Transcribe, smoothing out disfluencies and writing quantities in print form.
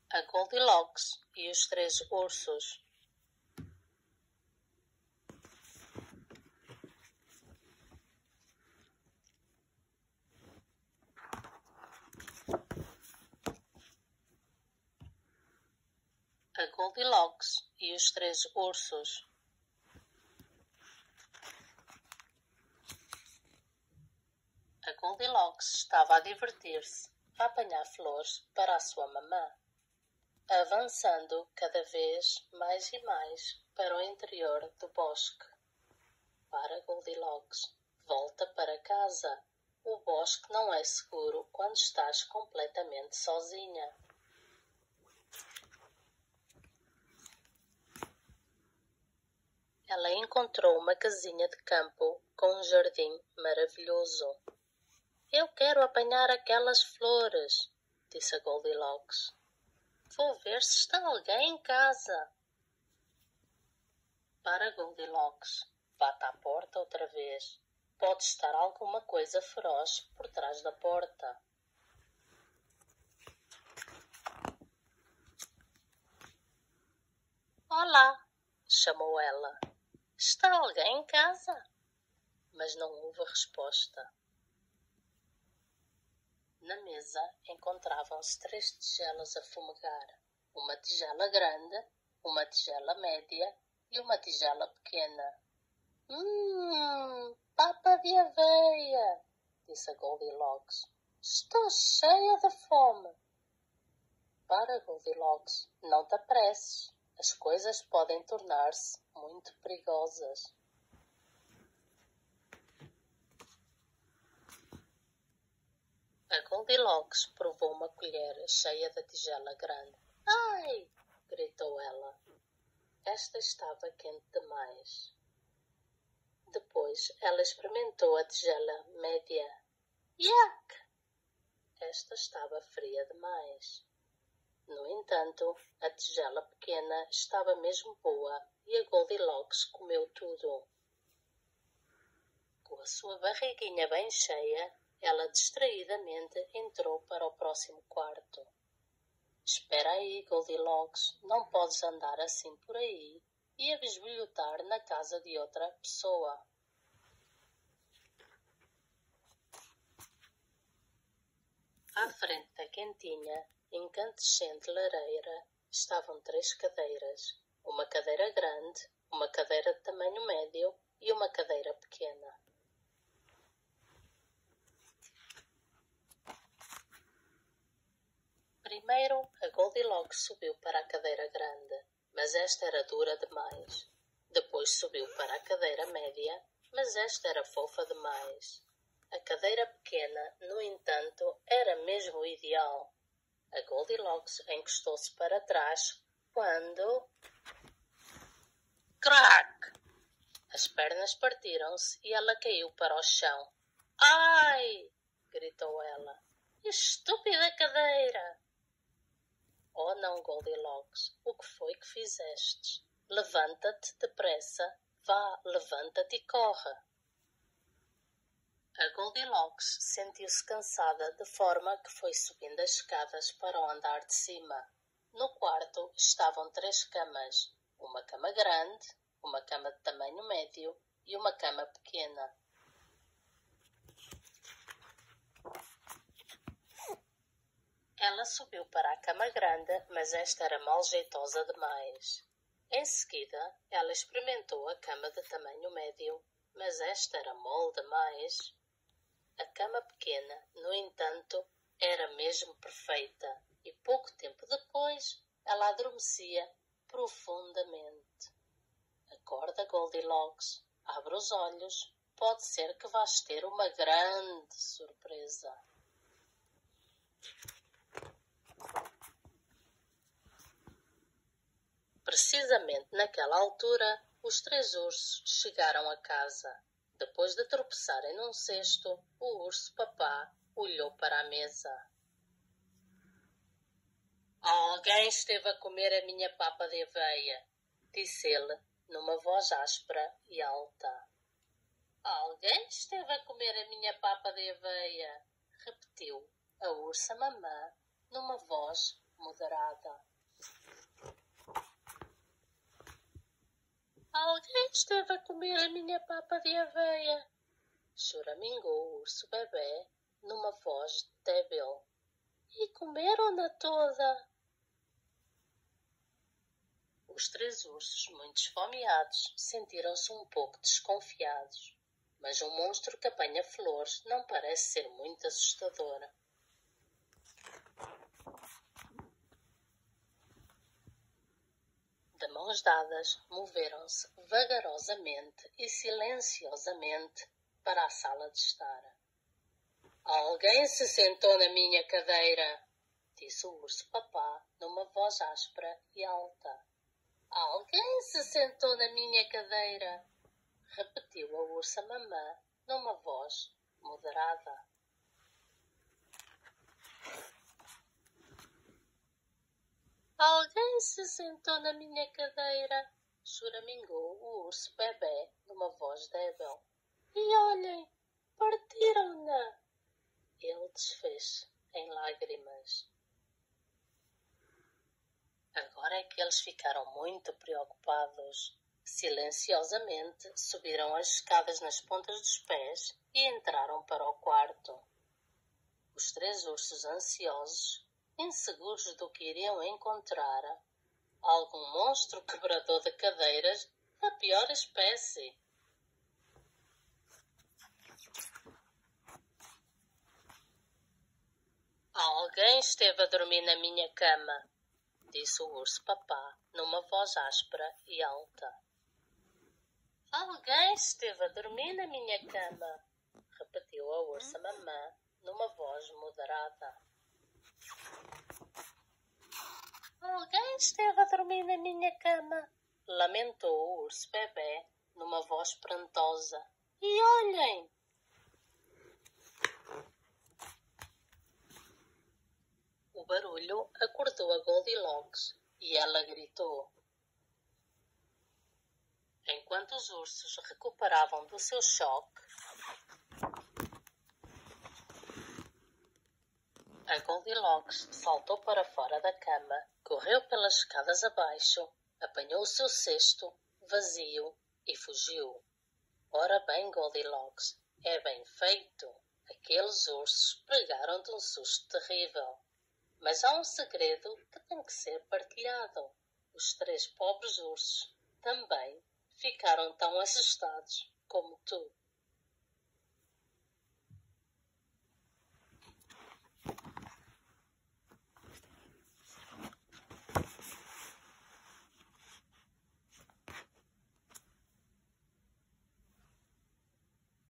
A Goldilocks e os Três Ursos. A Goldilocks e os Três Ursos. A Goldilocks estava a divertir-se, a apanhar flores para a sua mamã, avançando cada vez mais e mais para o interior do bosque. Para Goldilocks, volta para casa. O bosque não é seguro quando estás completamente sozinha. Ela encontrou uma casinha de campo com um jardim maravilhoso. Eu quero apanhar aquelas flores, disse a Goldilocks. Vou ver se está alguém em casa. Para Goldilocks, bate à porta outra vez. Pode estar alguma coisa feroz por trás da porta. Olá, chamou ela. Está alguém em casa? Mas não houve resposta. Na mesa encontravam-se 3 tigelas a fumegar. Uma tigela grande, uma tigela média e uma tigela pequena. Papa de aveia, disse a Goldilocks. Estou cheia de fome. Para Goldilocks, não te apresses. As coisas podem tornar-se muito perigosas. A Goldilocks provou uma colher cheia da tigela grande. Ai! Gritou ela. Esta estava quente demais. Depois ela experimentou a tigela média. Yuck! Esta estava fria demais. No entanto, a tigela pequena estava mesmo boa e a Goldilocks comeu tudo. Com a sua barriguinha bem cheia, ela distraidamente entrou para o próximo quarto. Espera aí, Goldilocks, não podes andar assim por aí e a bisbilhotar na casa de outra pessoa. À frente da quentinha, incandescente lareira, estavam 3 cadeiras. Uma cadeira grande, uma cadeira de tamanho médio e uma cadeira pequena. Primeiro, a Goldilocks subiu para a cadeira grande, mas esta era dura demais. Depois subiu para a cadeira média, mas esta era fofa demais. A cadeira pequena, no entanto, era mesmo o ideal. A Goldilocks encostou-se para trás quando... Crack! As pernas partiram-se e ela caiu para o chão. Ai! Gritou ela. Estúpida cadeira! Oh não, Goldilocks, o que foi que fizestes? Levanta-te depressa, vá, levanta-te e corre. A Goldilocks sentiu-se cansada de forma que foi subindo as escadas para o andar de cima. No quarto estavam 3 camas, uma cama grande, uma cama de tamanho médio e uma cama pequena. Ela subiu para a cama grande, mas esta era mal jeitosa demais. Em seguida, ela experimentou a cama de tamanho médio, mas esta era mole demais. A cama pequena, no entanto, era mesmo perfeita, e pouco tempo depois ela adormecia profundamente. Acorda, Goldilocks, abre os olhos, pode ser que vás ter uma grande surpresa. Precisamente naquela altura, os 3 ursos chegaram a casa. Depois de tropeçarem num cesto, o urso papá olhou para a mesa. Alguém esteve a comer a minha papa de aveia, disse ele, numa voz áspera e alta. Alguém esteve a comer a minha papa de aveia, repetiu a ursa mamã, numa voz moderada. Alguém esteve a comer a minha papa de aveia, choramingou o urso bebê numa voz débil. E comeram-na toda. Os 3 ursos, muito esfomeados, sentiram-se um pouco desconfiados, mas um monstro que apanha flores não parece ser muito assustador. De mãos dadas, moveram-se vagarosamente e silenciosamente para a sala de estar. Alguém se sentou na minha cadeira, disse o urso papá numa voz áspera e alta. Alguém se sentou na minha cadeira, repetiu a ursa mamã numa voz moderada. Alguém se sentou na minha cadeira, choramingou o urso bebê numa voz débil. E olhem, partiram-na! Ele desfez em lágrimas. Agora é que eles ficaram muito preocupados. Silenciosamente subiram as escadas nas pontas dos pés e entraram para o quarto. Os 3 ursos ansiosos, inseguros do que iriam encontrar, algum monstro quebrador de cadeiras da pior espécie. Alguém esteve a dormir na minha cama, disse o urso papá numa voz áspera e alta. Alguém esteve a dormir na minha cama, repetiu a ursa mamã numa voz moderada. Alguém esteve a dormir na minha cama, lamentou o urso bebê numa voz prantosa. E olhem! O barulho acordou a Goldilocks e ela gritou. Enquanto os ursos recuperavam do seu choque, a Goldilocks saltou para fora da cama, correu pelas escadas abaixo, apanhou o seu cesto vazio e fugiu. Ora bem, Goldilocks, é bem feito. Aqueles ursos pegaram-te um susto terrível. Mas há um segredo que tem que ser partilhado. Os 3 pobres ursos também ficaram tão assustados como tu.